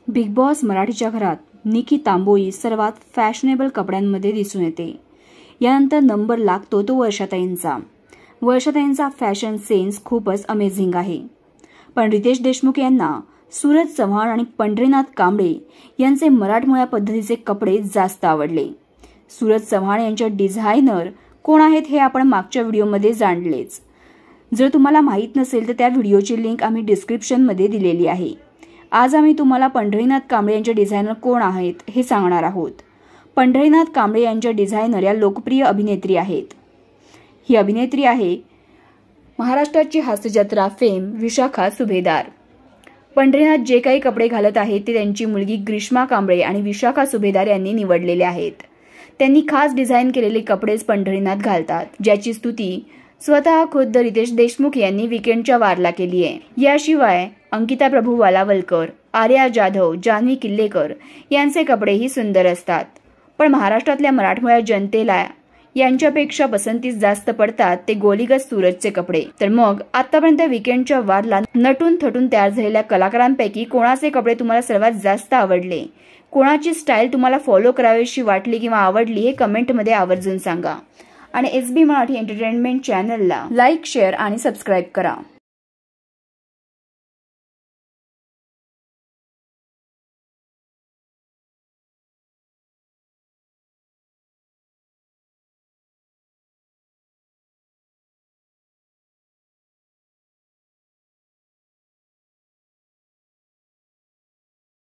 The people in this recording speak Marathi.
बिग बॉस मराठीच्या घरात निकी तांबोळी सर्वात फॅशनेबल कपड्यांमध्ये दिसून येते। यानंतर नंबर लागतो तो वर्षाताईंचा। वर्षाताईंचा फॅशन सेन्स खूपच अमेझिंग आहे। पण रितेश देशमुख यांना सूरज चव्हाण आणि पंढरीनाथ कांबळे यांचे मराठमोळ्या पद्धतीचे कपडे जास्त आवडले। सूरज चव्हाण यांचे डिझायनर कोण आहेत हे आपण मागच्या व्हिडिओमध्ये जाणलेच। जर तुम्हाला माहित नसेल तर त्या व्हिडिओची लिंक आम्ही डिस्क्रिप्शनमध्ये दिलेली आहे। आज आम्ही तुम्हाला पंढरीनाथ कांबळे यांचे डिझायनर कोण आहेत हे सांगणार आहोत। पंढरीनाथ कांबळे यांच्या डिझायनर या लोकप्रिय अभिनेत्री आहेत। ही अभिनेत्री आहे महाराष्ट्राची हास्यजत्रा फेम विशाखा सुभेदार। पंढरीनाथ जे काही कपडे घालत आहेत ते त्यांची मुलगी ग्रीष्मा कांबळे आणि विशाखा सुभेदार यांनी निवडलेले आहेत। त्यांनी खास डिझाइन केलेले कपडेच पंढरीनाथ घालतात, ज्याची स्तुती स्वतः खुद्द रितेश देशमुख यांनी वीकेंडच्या वारला केली आहे। याशिवाय अंकिता प्रभू वालावलकर, आर्या जाधव, जान्हवी किल्लेकर यांचे कपडेही सुंदर असतात। पण महाराष्ट्रातल्या मराठमोळ्या जनतेला यांच्यापेक्षा पसंतीस जास्त पडतात ते गोलीगत सूरजचे कपडे। तर मग आतापर्यंत वीकेंडच्या वारला नटून थटून तयार झालेल्या कलाकारांपैकी कोणाचे कपडे तुम्हाला सर्वात जास्त आवडले? कोणाची स्टाईल तुम्हाला फॉलो करावीशी वाटली किंवा आवडली हे कमेंटमध्ये आवर्जून सांगा। आणि SB मराठी एंटरटेनमेंट चॅनलला लाईक, शेअर आणि सबस्क्राईब करा।